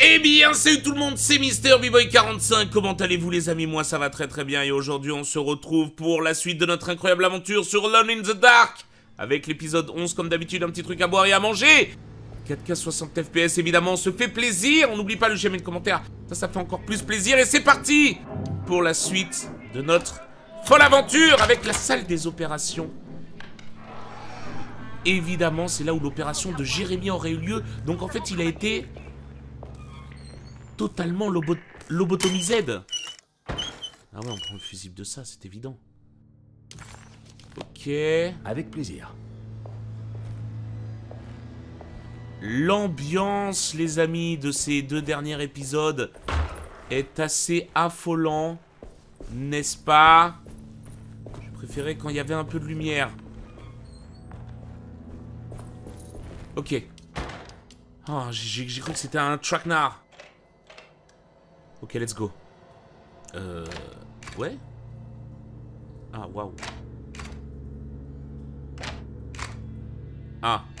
Eh bien, salut tout le monde, c'est MrBboy45, comment allez-vous les amis? Moi ça va très très bien et aujourd'hui on se retrouve pour la suite de notre incroyable aventure sur Alone in the Dark. Avec l'épisode 11 comme d'habitude, un petit truc à boire et à manger. 4K 60 FPS évidemment, on se fait plaisir, on n'oublie pas le j'aime et le commentaire, ça fait encore plus plaisir et c'est parti pour la suite de notre folle aventure avec la salle des opérations. Évidemment, c'est là où l'opération de Jérémy aurait eu lieu, donc en fait il a été totalement lobotomisé. Ah ouais, on prend le fusible de ça, c'est évident. Ok. Avec plaisir. L'ambiance, les amis, de ces deux derniers épisodes est assez affolant, n'est-ce pas? Je préférais quand il y avait un peu de lumière. Ok. Oh, j'ai cru que c'était un traquenard. Ok, let's go. Ouais. Ah, waouh. Ah.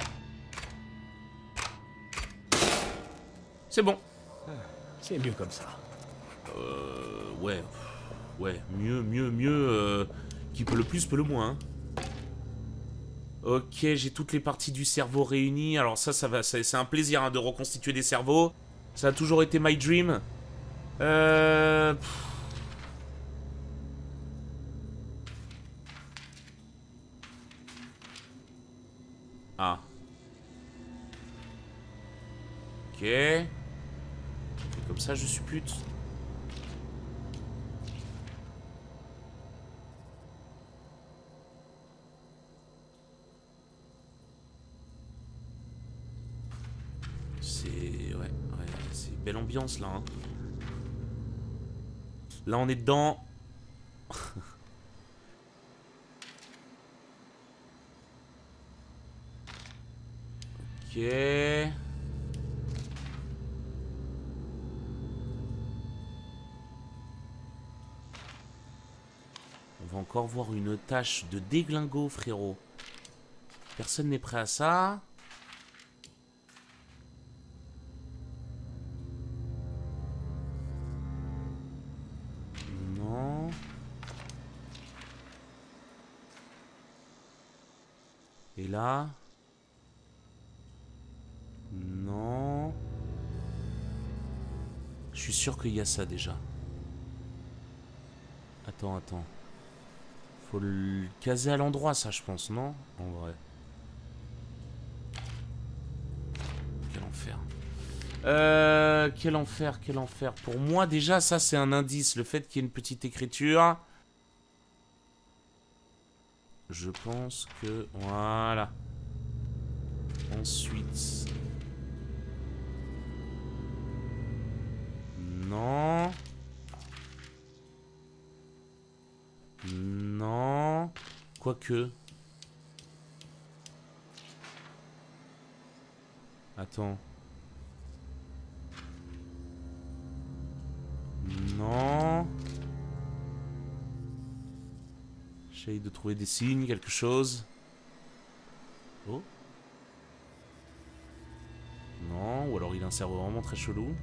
C'est bon. C'est mieux comme ça. Ouais. Ouais, mieux. Qui peut le plus, peut le moins. Hein. Ok, j'ai toutes les parties du cerveau réunies. Alors ça va, c'est un plaisir hein, de reconstituer des cerveaux. Ça a toujours été my dream. Ah. Ok. Et comme ça, je suppute. C'est... Ouais, c'est belle ambiance, là, hein. Là, on est dedans. Ok. On va encore voir une tâche de déglingo, frérot. Personne n'est prêt à ça. Non. Et là... Non. Je suis sûr qu'il y a ça déjà. Attends. Faut le caser à l'endroit, ça, je pense, non? En vrai. Quel enfer. Quel enfer. Pour moi, déjà, ça, c'est un indice. Le fait qu'il y ait une petite écriture. Je pense que... Voilà. Ensuite... Non. Non. Quoique. Attends. Non. J'essaye de trouver des signes, quelque chose. Oh. Non, ou alors il a un cerveau vraiment très chelou.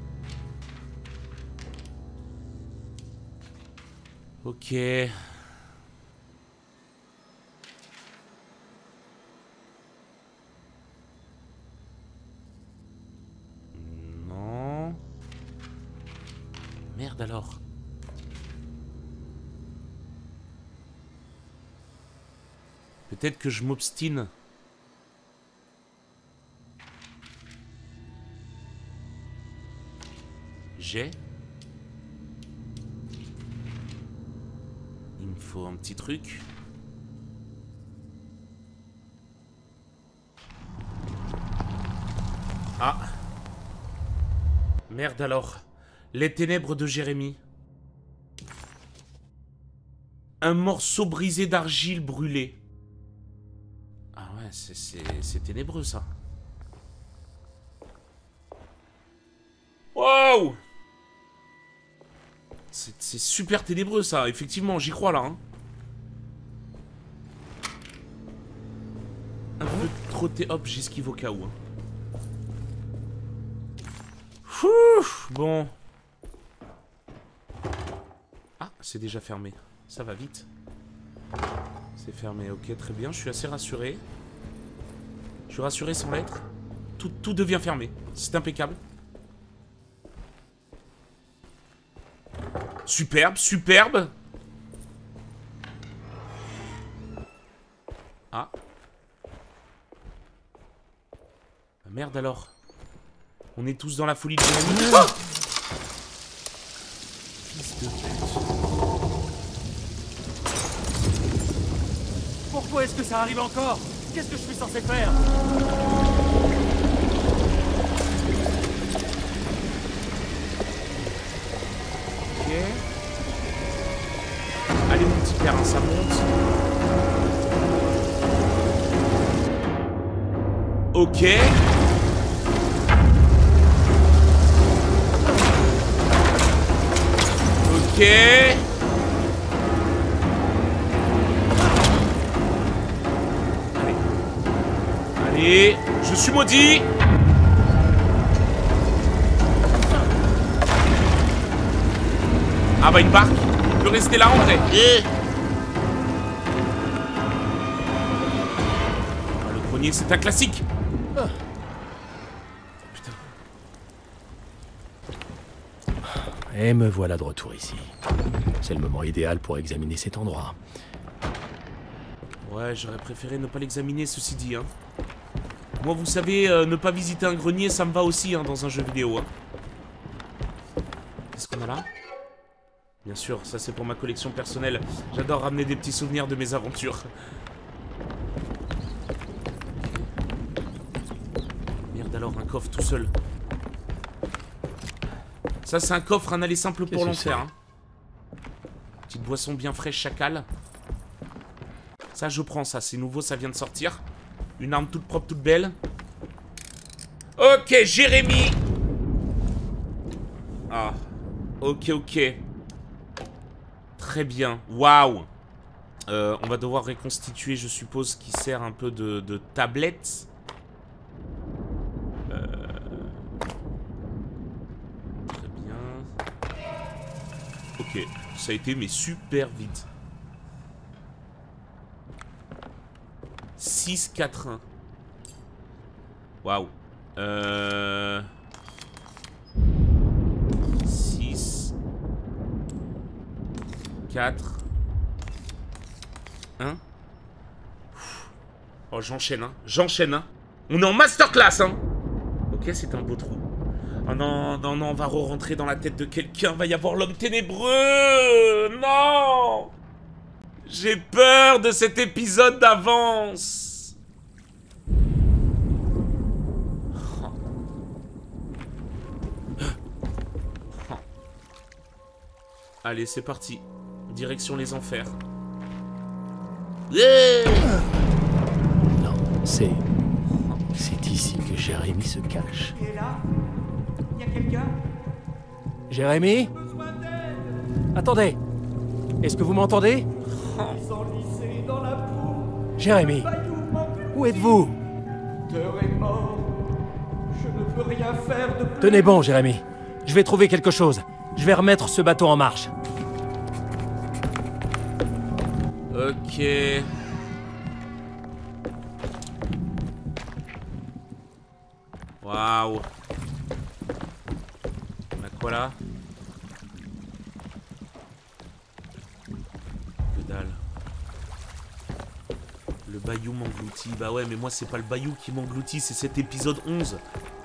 Ok. Non. Merde alors. Peut-être que je m'obstine. J'ai. Il me faut un petit truc. Ah. Merde alors. Les ténèbres de Jérémy. Un morceau brisé d'argile brûlé. Ah ouais, c'est ténébreux ça. Wow! C'est super ténébreux ça, effectivement, j'y crois là. Hein. Un peu trotté, hop, j'esquive au cas où. Hein. Bon. Ah, c'est déjà fermé. Ça va vite. C'est fermé, ok, très bien. Je suis assez rassuré. Je suis rassuré sans l'être. Tout devient fermé. C'est impeccable. Superbe, superbe. Ah. Ah merde alors. On est tous dans la folie de Jérémy. Oh, fils de pute. Pourquoi est-ce que ça arrive encore? Qu'est-ce que je suis censé faire? Ok. Allez mon petit père, hein, ça monte. Ok. Ok. Allez. Allez. Je suis maudit. Ah bah une barque. Il peut rester là en vrai. Ah, le grenier c'est un classique. Putain. Et me voilà de retour ici. C'est le moment idéal pour examiner cet endroit. Ouais, j'aurais préféré ne pas l'examiner, ceci dit, hein. Moi, vous savez, ne pas visiter un grenier, ça me va aussi, hein, dans un jeu vidéo, hein. Qu'est-ce qu'on a là? Bien sûr, ça c'est pour ma collection personnelle. J'adore ramener des petits souvenirs de mes aventures. Merde alors, un coffre tout seul. Ça c'est un coffre, un aller simple pour l'enfer, hein. Petite boisson bien fraîche, chacal. Ça je prends, ça c'est nouveau, ça vient de sortir. Une arme toute propre, toute belle. Ok, Jérémy. Ah, ok, ok. Très bien, waouh. On va devoir reconstituer, je suppose, qui sert un peu de tablette. Très bien. Ok, ça a été mais super vite. 6, 4, 1. Waouh. 6, 4, 1. Oh, j'enchaîne, hein. J'enchaîne, hein. On est en masterclass, hein. Ok, c'est un beau trou. Oh non, non, non, on va re-rentrer dans la tête de quelqu'un. Va y avoir l'homme ténébreux. Non. J'ai peur de cet épisode d'avance. Allez, c'est parti. Direction les enfers. Non, c'est ici que Jérémy se cache. Et là, y a quelqu'un? Jérémy? Attendez. Est-ce que vous m'entendez? Ils enlisés dans la boue. Jérémy, Bayou m'encloue. où êtes-vous? Thor est mort. Je ne peux rien faire de plus. Tenez bon, Jérémy. Je vais trouver quelque chose. Je vais remettre ce bateau en marche. Ok. Waouh. On a quoi là? Que dalle. Le bayou m'engloutit. Bah ouais, mais moi c'est pas le bayou qui m'engloutit, c'est cet épisode 11.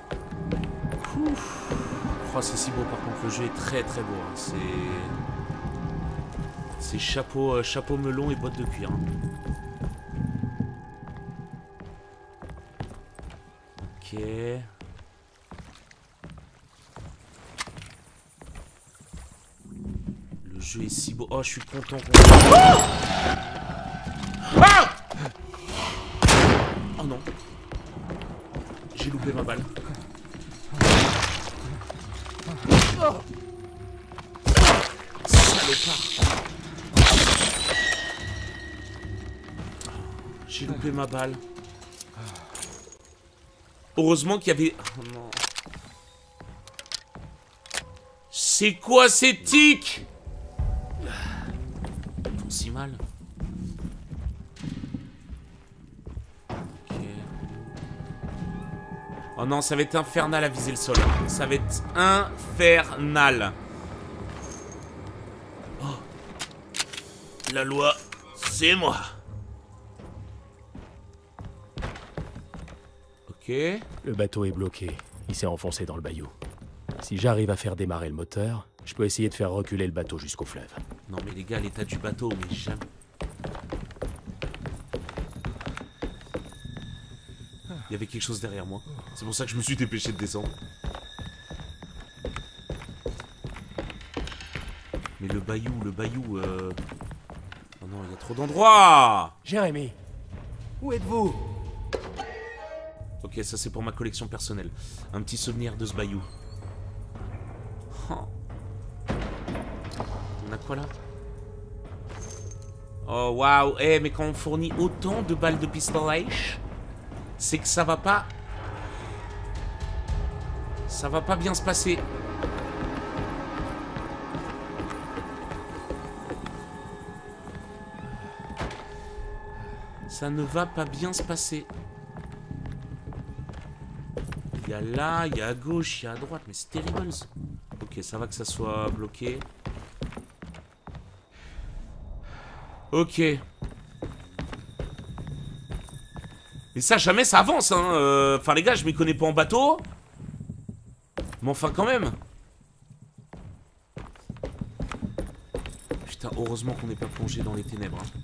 Ouf. Oh, c'est si beau par contre, le jeu est très très beau. Hein. C'est chapeau, chapeau melon et bottes de cuir. Hein. Ok. Le jeu est si beau. Oh, je suis content. Oh, ah, oh non. J'ai loupé ma balle. Oh. Salopard. J'ai loupé ma balle. Heureusement qu'il y avait... Oh non. C'est quoi ces tics? Ils font si mal. Ok. Oh non, ça va être infernal à viser le sol. Ça va être infernal. Oh. La loi, c'est moi. Ok. Le bateau est bloqué. Il s'est enfoncé dans le bayou. Si j'arrive à faire démarrer le moteur, je peux essayer de faire reculer le bateau jusqu'au fleuve. Non mais les gars, l'état du bateau, mais jamais. Il y avait quelque chose derrière moi. C'est pour ça que je me suis dépêché de descendre. Mais le bayou, Oh non, il y a trop d'endroits. Jérémy, où êtes-vous? Ok, ça c'est pour ma collection personnelle. Un petit souvenir de ce bayou. Oh. On a quoi là? Oh waouh. Eh mais quand on fournit autant de balles de pistolet, c'est que ça va pas... Ça va pas bien se passer. Ça ne va pas bien se passer. Il y a là, il y a à gauche, il y a à droite, mais c'est terrible. Ok, ça va que ça soit bloqué. Ok. Mais ça, jamais ça avance, hein. Enfin, les gars, je m'y connais pas en bateau. Mais enfin, quand même. Putain, heureusement qu'on n'est pas plongé dans les ténèbres. Hein.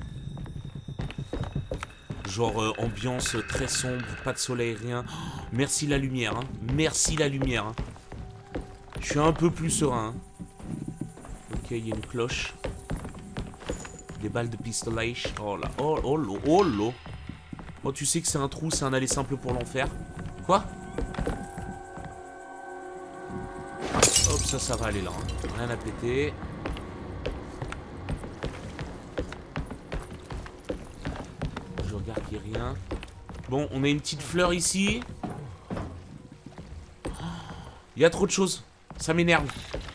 Genre ambiance très sombre, pas de soleil, rien. Oh, merci la lumière, hein. Merci la lumière. Hein. Je suis un peu plus serein. Hein. Ok, il y a une cloche. Des balles de pistolet. Oh là, oh là, oh là. Oh, tu sais que c'est un trou, c'est un aller simple pour l'enfer. Quoi? Hop, ça va aller là. Hein. Rien à péter. Je regarde qu'il n'y a rien. Bon, on a une petite fleur ici. Il y a trop de choses. Ça m'énerve.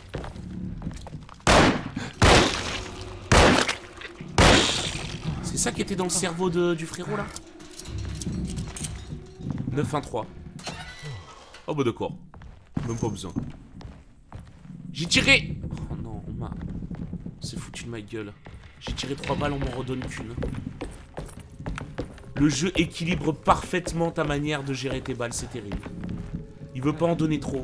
C'est ça qui était dans le cerveau du frérot là? 9-1-3. Oh bah d'accord. Même pas besoin. J'ai tiré. Oh non, on m'a... C'est foutu de ma gueule. J'ai tiré 3 balles, on m'en redonne qu'une. Le jeu équilibre parfaitement ta manière de gérer tes balles, c'est terrible. Il veut pas en donner trop.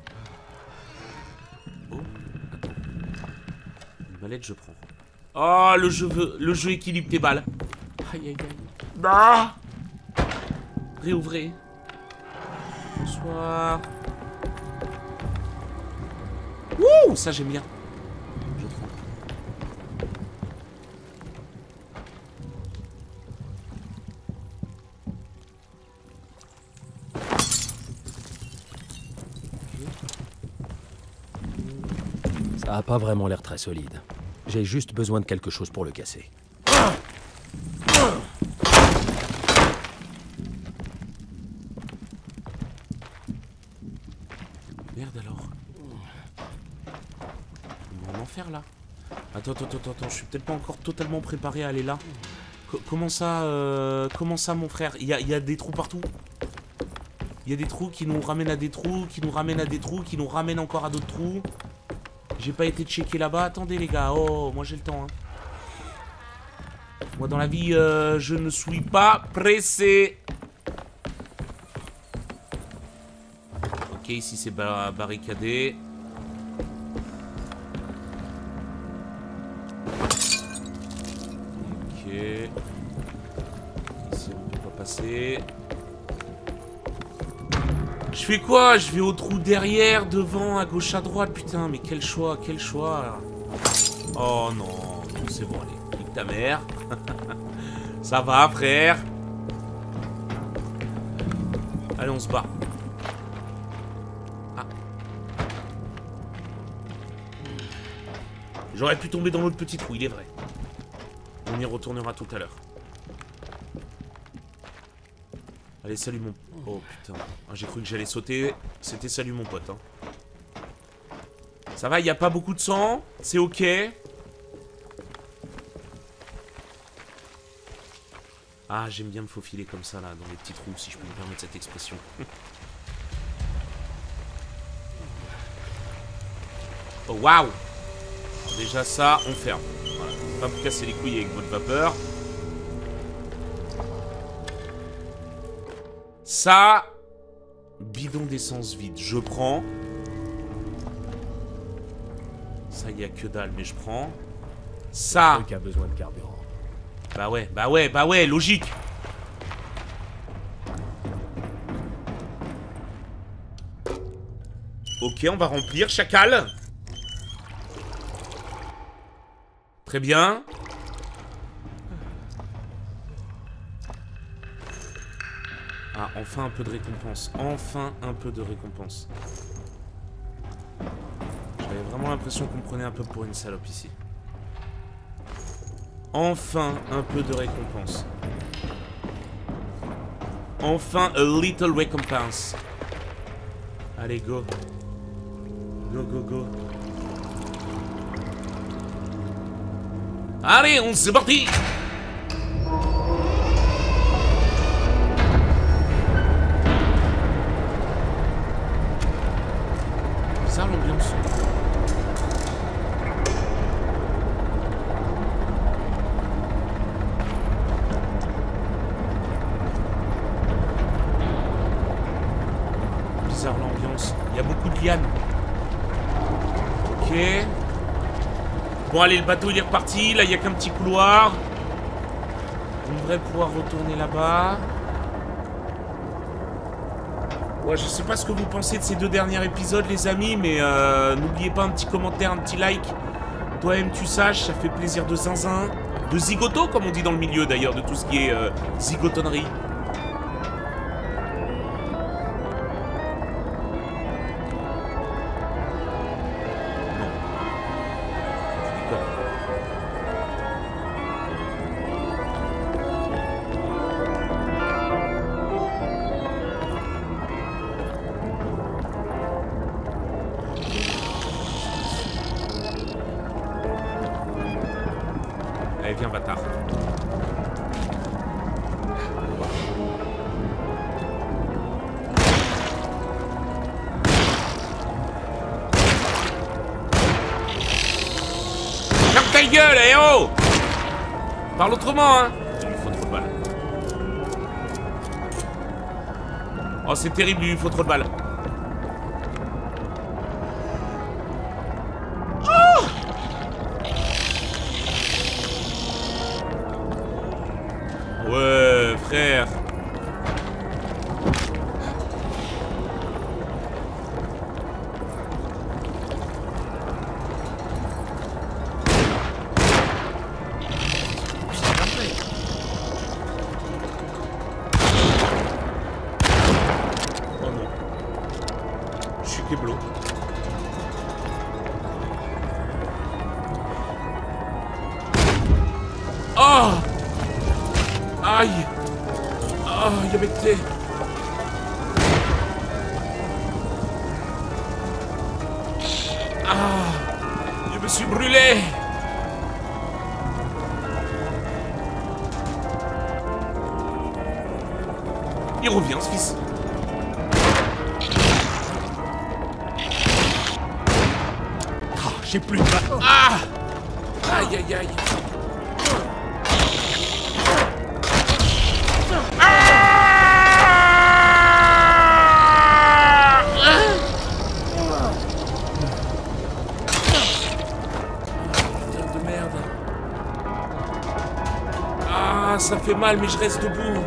Oh, attends. Une mallette, je prends. Oh, le jeu équilibre tes balles. Aïe, aïe, aïe. Ah! Réouvrez. Bonsoir. Wouh, ça j'aime bien. Je prends. Ça a pas vraiment l'air très solide. J'ai juste besoin de quelque chose pour le casser. Merde alors. On va en enfer là. Attends, je suis peut-être pas encore totalement préparé à aller là. Comment ça, mon frère? Il y a des trous partout. Il y a des trous qui nous ramènent à des trous, qui nous ramènent à des trous, qui nous ramènent encore à d'autres trous. J'ai pas été checké là-bas. Attendez les gars, oh, moi j'ai le temps. Hein. Moi dans la vie, je ne suis pas pressé. Ok, ici c'est barricadé. Ok. Ici on peut pas passer. Je fais quoi? Je vais au trou derrière, devant, à gauche, à droite. Putain, mais quel choix, quel choix. Oh non, c'est bon, allez, nique ta mère. Ça va, frère. Allez, on se bat. Ah. J'aurais pu tomber dans l'autre petit trou, il est vrai. On y retournera tout à l'heure. Allez, salut mon... Oh putain. Ah, j'ai cru que j'allais sauter. C'était salut mon pote. Hein. Ça va, il n'y a pas beaucoup de sang. C'est ok. Ah, j'aime bien me faufiler comme ça, là, dans les petits trous, si je peux me permettre cette expression. Oh, waouh! Déjà, ça, on ferme. Voilà. Pas vous casser les couilles avec votre vapeur. Ça... Bidon d'essence vide, je prends. Ça, il n'y a que dalle, mais je prends. Ça... Le truc a besoin de carburant. Bah ouais, logique. Ok, on va remplir, chacal. Très bien. Ah, enfin un peu de récompense. Enfin un peu de récompense. J'avais vraiment l'impression qu'on me prenait un peu pour une salope ici. Enfin un peu de récompense. Enfin a little recompense. Allez, go. Go, go, go. Allez, on c'est parti. Bizarre l'ambiance. Bizarre l'ambiance. Il y a beaucoup de lianes. Ok. Bon, allez, le bateau il est reparti. Là, il n'y a qu'un petit couloir. On devrait pouvoir retourner là-bas. Ouais, je sais pas ce que vous pensez de ces 2 derniers épisodes, les amis, mais n'oubliez pas un petit commentaire, un petit like. Toi-même, tu saches, ça fait plaisir de zinzin. De zigoto, comme on dit dans le milieu, d'ailleurs, de tout ce qui est zigotonnerie. Allez, viens, bâtard. Ferme ta gueule, eh oh! Parle autrement, hein! Il lui faut trop de balles. Oh, c'est terrible, il lui faut trop de balles. Ouais, frère. Oh non. Je suis Keblo. Oh! Aïe! Oh, il y avait été. Ah! Je me suis brûlé! Il revient, ce fils. Ah, j'ai plus de balles. Ah! Aïe, aïe, aïe. Ça fait mal, mais je reste debout.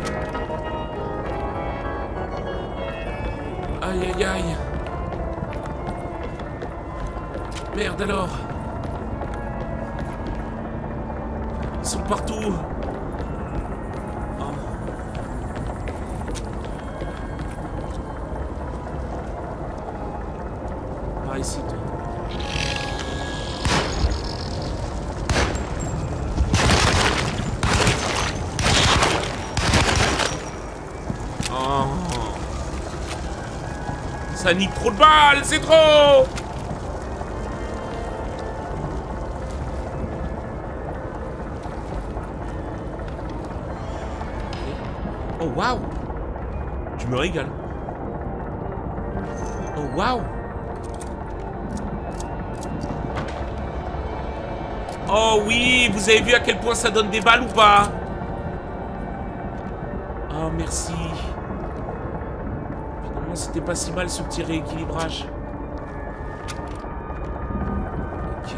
Aïe, aïe, aïe. Merde alors. Ils sont partout. Oh. Ah, ici, toi. Ça nique trop de balles, c'est trop! Oh waouh. Tu me régales. Oh waouh. Oh oui, vous avez vu à quel point ça donne des balles ou pas? Oh merci. Finalement c'était pas si mal ce petit rééquilibrage. Ok.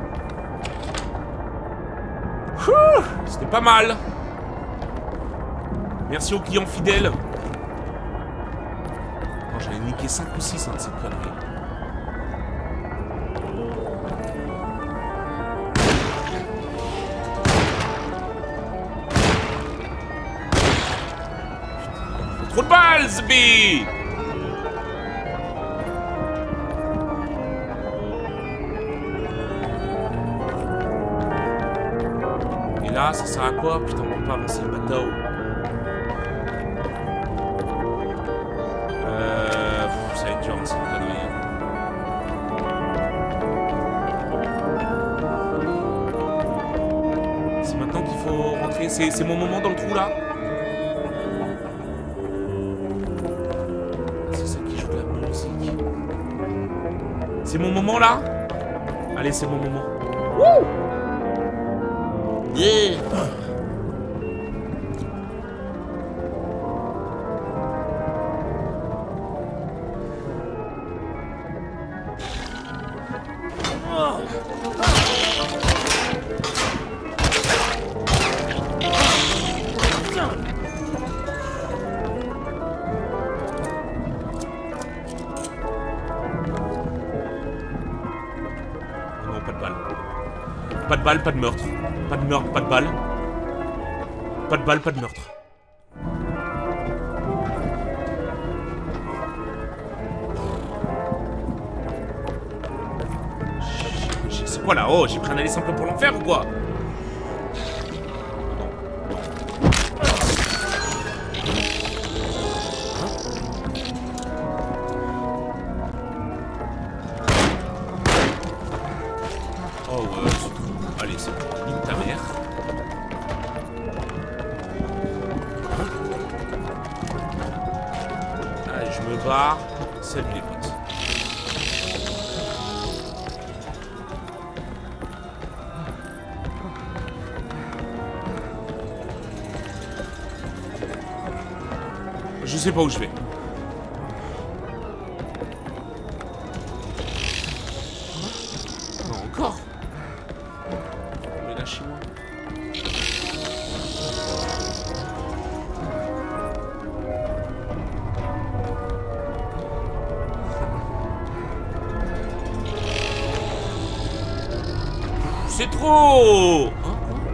C'était pas mal. Merci aux clients fidèles. Oh, j'en ai niqué 5 ou 6 de cette connerie. Trop de balles, Zbi! Et là, ça sert à quoi? Putain, on peut pas avancer le bateau. Ça va être dur, c'est une connerie. C'est maintenant qu'il faut rentrer. C'est mon moment dans le trou là. C'est mon moment là? Allez, c'est mon moment. Wouh! Yeah. Pas de balle, pas de meurtre. Pas de meurtre, pas de balle. Pas de balle, pas de meurtre. C'est quoi là? Oh, j'ai pris un aller simple pour l'enfer ou quoi? Allez, c'est bon, nique ta mère. Allez, je me barre. Salut les potes. Je sais pas où je vais. Non, encore. Mais lâchez-moi. C'est trop. Hein?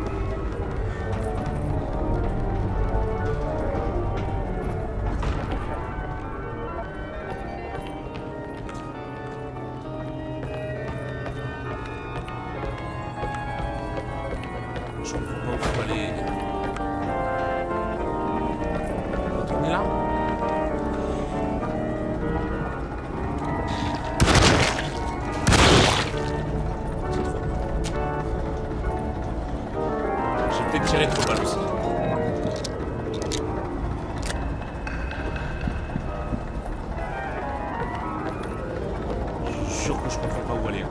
Je comprends pas où faut aller. Retourner là? C'est trop. J'ai peut-être tiré trop mal aussi. Je suis sûr que je comprends pas où aller.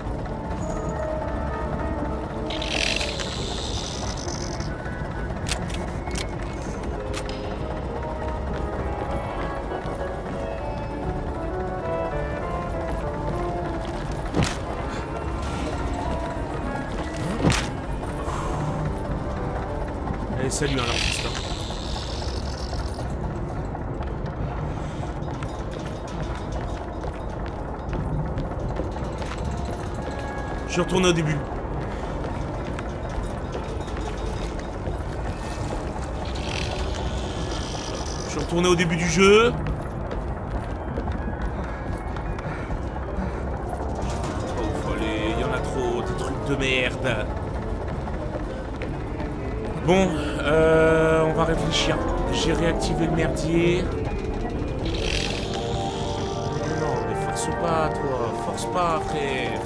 Allez, salut hein, l'artiste. Je suis retourné au début. Je suis retourné au début du jeu. Oh, faut aller. Il y en a trop, des trucs de merde. Bon, on va réfléchir. J'ai réactivé le merdier. Non, mais force pas, toi. Force pas, frère.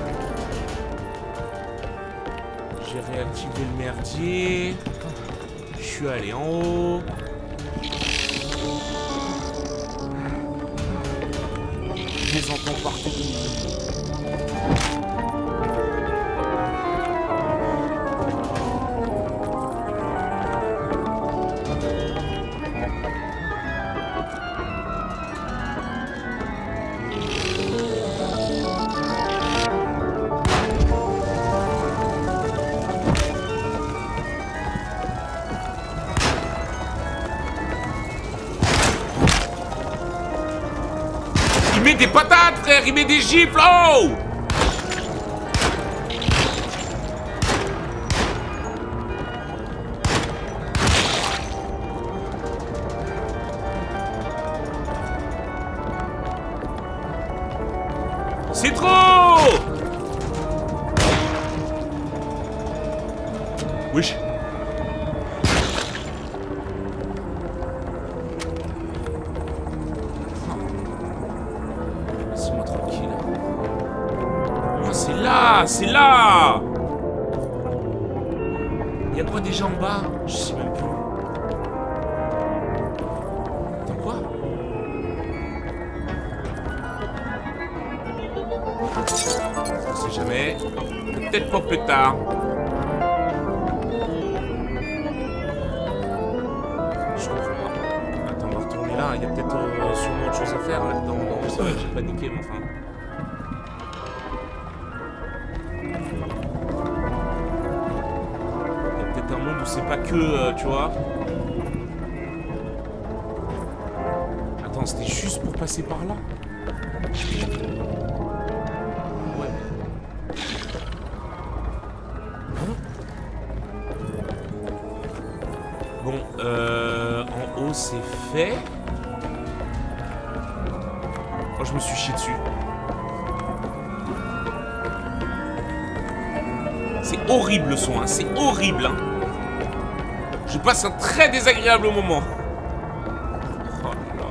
J'ai réactivé le merdier. Je suis allé en haut. Je les entends partout. Il met des patates, frère, il met des gifles, oh! C'est trop! Wesh. Laisse-moi tranquille. Oh, c'est là! C'est là! Y'a quoi déjà en bas? Je sais même plus. Attends, quoi? On sait jamais. Peut-être pas plus tard. Je comprends pas. Attends, on va retourner là. Il y a peut-être sûrement autre chose à faire là-dedans. Non, c'est vrai que j'ai paniqué, mais enfin. Il y a peut-être un monde où c'est pas que, tu vois. Attends, c'était juste pour passer par là? Ouais. Bon, en haut c'est fait. Oh, je me suis chié dessus. C'est horrible le son, hein. C'est horrible, hein. Je passe un très désagréable moment. Oh là.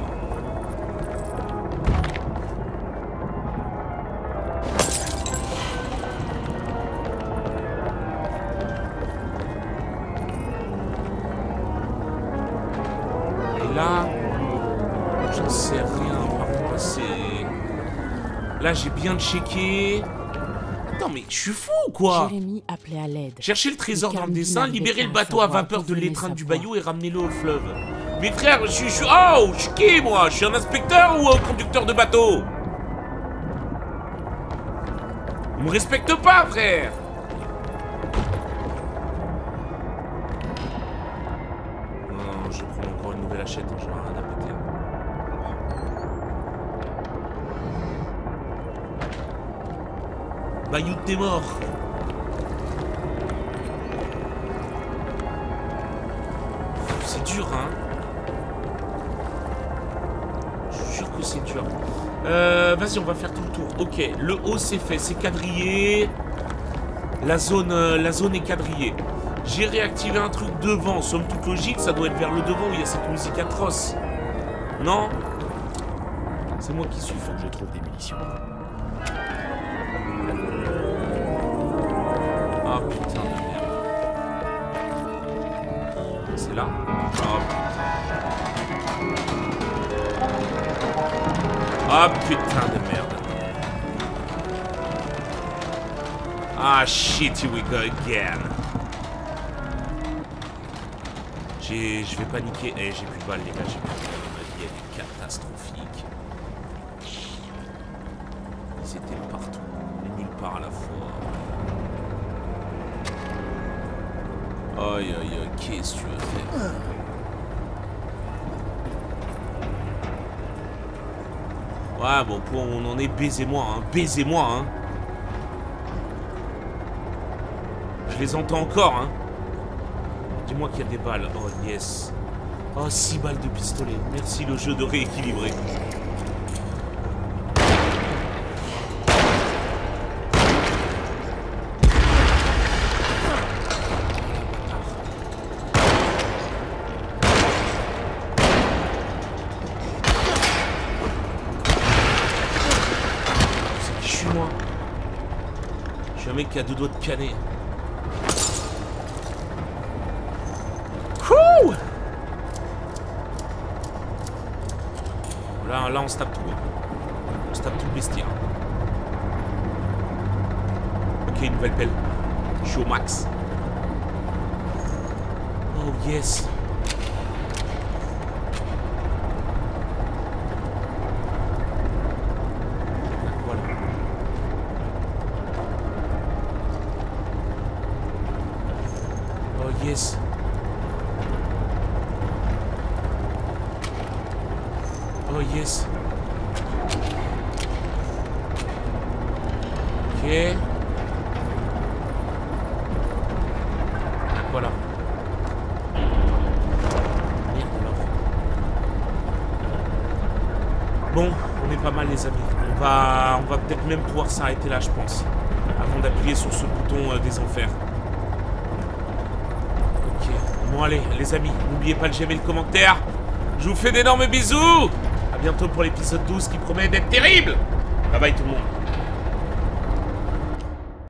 Et là, j'en sais rien par contre, c'est... Là, j'ai bien checké. Attends, mais je suis fou ou quoi? Jérémy appelait à l'aide. Chercher le trésor dans le dessin, libérer le bateau à vapeur de l'étreinte du bayou et ramener-le au fleuve. Mais frère, je suis... Oh, je suis qui, moi? Je suis un inspecteur ou un conducteur de bateau? On me respecte pas, frère. Non, je prends encore une nouvelle achète, hein, j'en ai rien à péter. Bayou de tes morts. C'est dur, hein. Je suis sûr que c'est dur. Vas-y, on va faire tout le tour. Ok, le haut c'est fait, c'est quadrillé. La zone est quadrillée. J'ai réactivé un truc devant. Somme toute logique, ça doit être vers le devant où il y a cette musique atroce. Non? C'est moi qui suis. Faut que je trouve des munitions. Ah putain de merde. C'est là? Oh putain. Ah putain de merde. Ah shit, here we go again. Je vais paniquer. Eh, j'ai plus de balles les gars, j'ai plus de balles. Ma vie elle est catastrophique. Ils étaient partout, et nulle part à la fois. Aïe aïe aïe, qu'est-ce que tu veux faire? Ouais bon, pour on en est, baisez-moi, hein, baisez-moi, hein. Je les entends encore, hein. Dis-moi qu'il y a des balles. Oh yes. Oh, 6 balles de pistolet. Merci le jeu de rééquilibrer. Je suis un mec qui a 2 doigts de pianer. Wouh! Là, on se tape tout. Hein. On se tape tout le bestiaire. Ok, une nouvelle pelle. Je suis au max. Oh yes. Voilà. Oh yes. Oh yes. Ok. Voilà. Merde alors. Bon, on est pas mal les amis. On va peut-être même pouvoir s'arrêter là je pense. Avant d'appuyer sur ce bouton des enfers. Ok. Bon allez les amis, n'oubliez pas le j'aime et le commentaire. Je vous fais d'énormes bisous. A bientôt pour l'épisode 12 qui promet d'être terrible. Bye bye tout le monde.